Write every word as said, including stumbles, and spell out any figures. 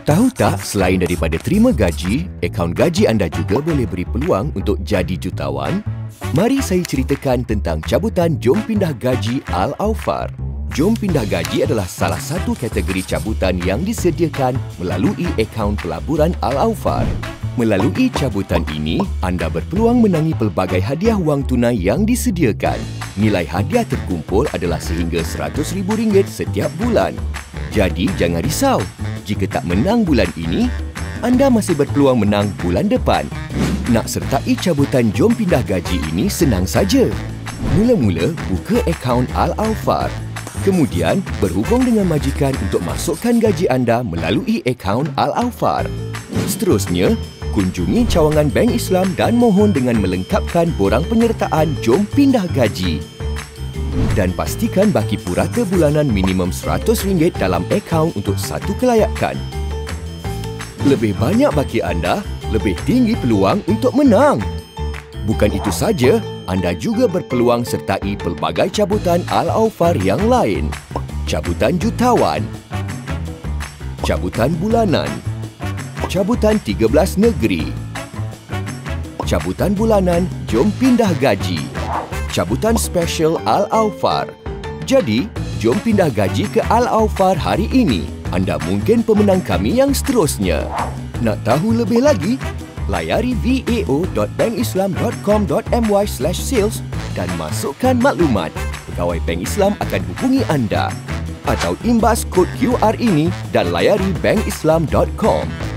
Tahu tak, selain daripada terima gaji, akaun gaji anda juga boleh beri peluang untuk jadi jutawan? Mari saya ceritakan tentang cabutan Jom Pindah Gaji Al-Awfar. Jom Pindah Gaji adalah salah satu kategori cabutan yang disediakan melalui akaun pelaburan Al-Awfar. Melalui cabutan ini, anda berpeluang menangi pelbagai hadiah wang tunai yang disediakan. Nilai hadiah terkumpul adalah sehingga seratus ribu ringgit setiap bulan. Jadi jangan risau, jika tak menang bulan ini, anda masih berpeluang menang bulan depan. Nak sertai cabutan Jom Pindah Gaji ini senang saja. Mula-mula buka akaun Al-Awfar. Kemudian berhubung dengan majikan untuk masukkan gaji anda melalui akaun Al-Awfar. Seterusnya, kunjungi cawangan Bank Islam dan mohon dengan melengkapkan borang penyertaan Jom Pindah Gaji. Dan pastikan baki purata bulanan minimum seratus ringgit dalam akaun untuk satu kelayakan. Lebih banyak baki anda, lebih tinggi peluang untuk menang. Bukan itu saja, anda juga berpeluang sertai pelbagai cabutan Al-Awfar yang lain. Cabutan jutawan, cabutan bulanan, cabutan tiga belas negeri, cabutan bulanan Jom Pindah Gaji, cabutan special Al-Awfar. Jadi, jom pindah gaji ke Al-Awfar hari ini. Anda mungkin pemenang kami yang seterusnya. Nak tahu lebih lagi? Layari v a o dot bank islam dot com dot m y slash sales dan masukkan maklumat. Pegawai Bank Islam akan hubungi anda. Atau imbas kod Q R ini dan layari bank islam dot com.